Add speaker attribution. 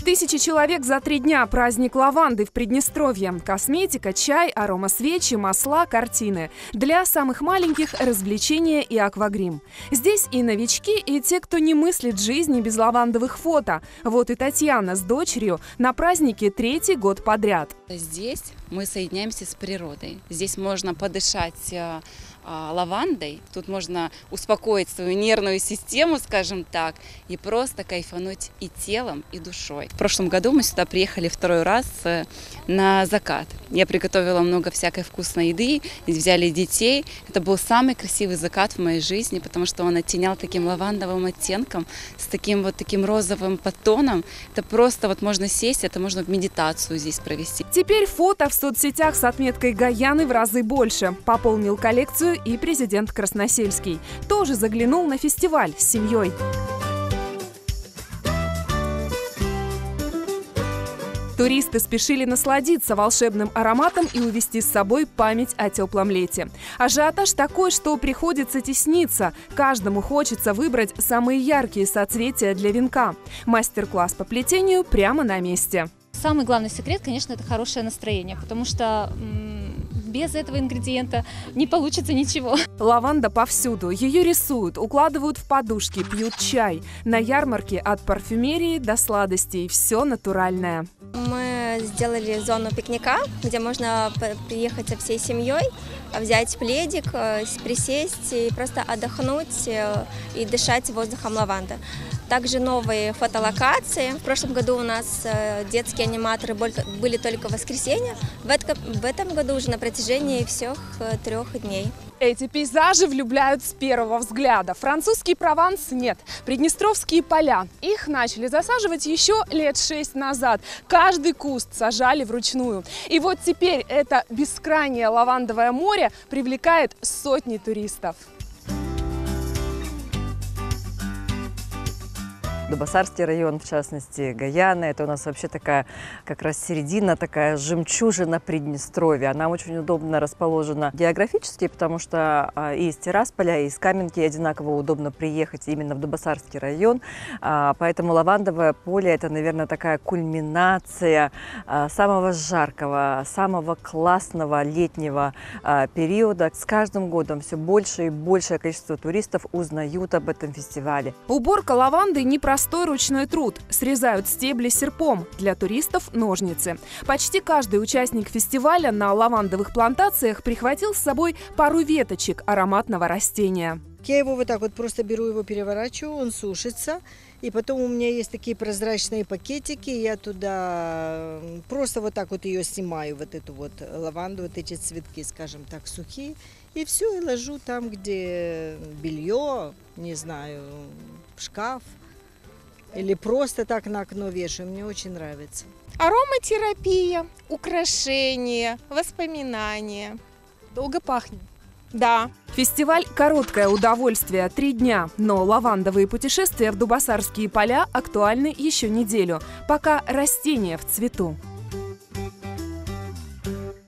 Speaker 1: Тысячи человек за 3 дня. Праздник лаванды в Приднестровье. Косметика, чай, аромасвечи, масла, картины. Для самых маленьких – развлечения и аквагрим. Здесь и новички, и те, кто не мыслит жизни без лавандовых фото. Вот и Татьяна с дочерью на празднике 3-й год подряд.
Speaker 2: Здесь мы соединяемся с природой. Здесь можно подышать лавандой, тут можно успокоить свою нервную систему, скажем так, и просто кайфануть и телом, и душой. В прошлом году мы сюда приехали 2-й раз на закат. Я приготовила много всякой вкусной еды, взяли детей. Это был самый красивый закат в моей жизни, потому что он оттенял таким лавандовым оттенком, с таким розовым подтоном. Это просто можно сесть, это можно медитацию здесь провести.
Speaker 1: Теперь фото в соцсетях с отметкой Гаяны в разы больше. Пополнил коллекцию и президент Красносельский. Тоже заглянул на фестиваль с семьей. Туристы спешили насладиться волшебным ароматом и увезти с собой память о теплом лете. Ажиотаж такой, что приходится тесниться. Каждому хочется выбрать самые яркие соцветия для венка. Мастер-класс по плетению прямо на месте.
Speaker 3: Самый главный секрет, конечно, это хорошее настроение, потому что без этого ингредиента не получится ничего.
Speaker 1: Лаванда повсюду. Ее рисуют, укладывают в подушки, пьют чай. На ярмарке от парфюмерии до сладостей все натуральное.
Speaker 4: Мы сделали зону пикника, где можно приехать со всей семьей, взять пледик, присесть и просто отдохнуть и дышать воздухом лаванды. Также новые фотолокации. В прошлом году у нас детские аниматоры были только в воскресенье. В этом году уже на протяжении всех 3 дней.
Speaker 1: Эти пейзажи влюбляют с первого взгляда. Французский Прованс нет. Приднестровские поля. Их начали засаживать еще лет 6 назад. Каждый куст сажали вручную. И вот теперь это бескрайнее лавандовое море привлекает сотни туристов.
Speaker 5: Дубасарский район, в частности, Гаяна, это у нас вообще такая, как раз середина, такая жемчужина Приднестровья. Она очень удобно расположена географически, потому что и из Тирасполя, и из Каменки одинаково удобно приехать именно в Дубасарский район. Поэтому лавандовое поле – это, наверное, такая кульминация самого жаркого, самого классного летнего периода. С каждым годом все больше и большее количество туристов узнают об этом фестивале.
Speaker 1: Уборка лаванды не простой ручной труд. Срезают стебли серпом. Для туристов – ножницы. Почти каждый участник фестиваля на лавандовых плантациях прихватил с собой пару веточек ароматного растения.
Speaker 6: Я его вот так вот просто беру, его переворачиваю, он сушится. И потом у меня есть такие прозрачные пакетики, я туда просто вот так вот ее снимаю, вот эту вот лаванду, вот эти цветки, скажем так, сухие. И все, и ложу там, где белье, не знаю, в шкаф. Или просто так на окно вешаю, мне очень нравится.
Speaker 7: Ароматерапия, украшения, воспоминания.
Speaker 1: Долго пахнет.
Speaker 7: Да.
Speaker 1: Фестиваль – короткое удовольствие, 3 дня. Но лавандовые путешествия в Дубасарские поля актуальны еще неделю, пока растения в цвету.